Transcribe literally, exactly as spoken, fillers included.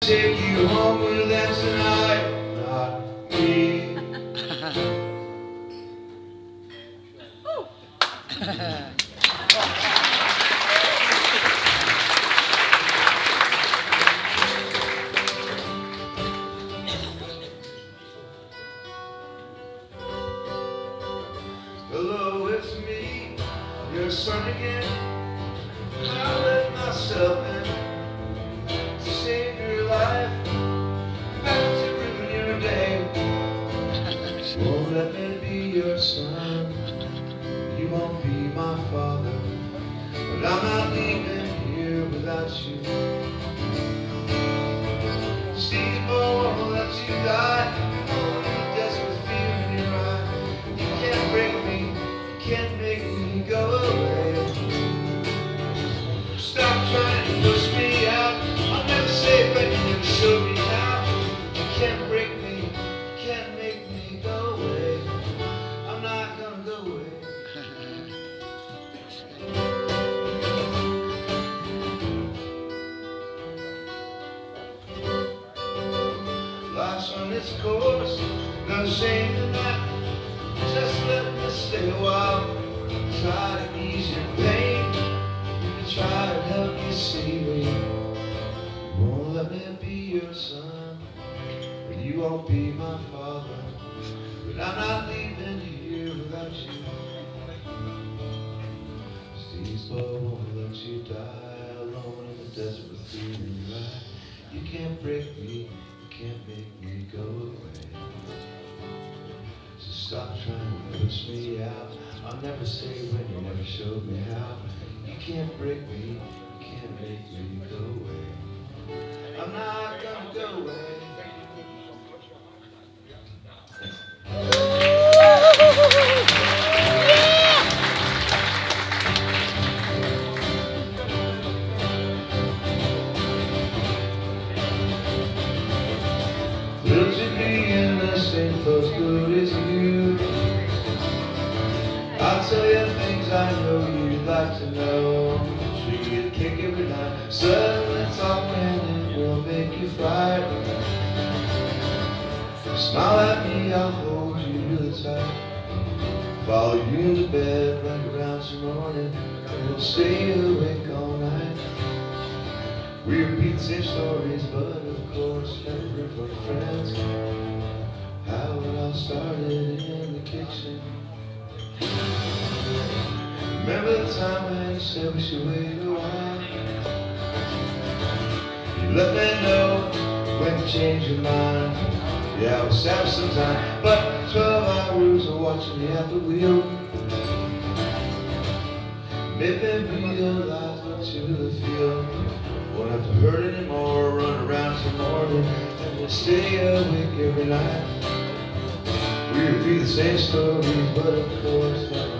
Take you home with them tonight, not me. Hello, it's me, your son again. I let myself in to save your life, not to ruin your day. Won't let me be your son, you won't be my father, but I'm not leaving here without you. Steve won't let you die, only desperate fear in your eye. You can't break me, you can't make me go away. Stop trying to push me out, I'll never say it, but you never show me how. You can't break me, you can't make me go away. I'm not gonna go away. Life's on its course, no shame in that. Just let me stay a while. Try to ease your pain, try to help you see me. Won't let me be your son, but you won't be my father. But I'm not leaving here without you. Steve's boy won't let you die alone in the desert with fear in your eye. You can't break me, you can't make me go away. So stop trying to push me out. I'll never say when, you never showed me how. You can't break me, you can't make me go away. I'm not gonna go away. Will you be in the same close good as you? I'll tell you things I know you'd like to know. So you kick every night. Suddenly talk and it will make you frightened. Smile at me, I'll hold you really tight. Follow you into bed like around some morning, and we'll stay awake all night. We repeat the same stories, but of course never for friends. How it all started in the kitchen. Remember the time when you said we should wait a while? You let me know when you change your mind. Yeah, I was sad some time, but twelve hours of watching you at the wheel made me realize what you really feel. Won't have to hurt anymore, run around till morning, and we'll stay awake every night. We repeat the same stories, but of course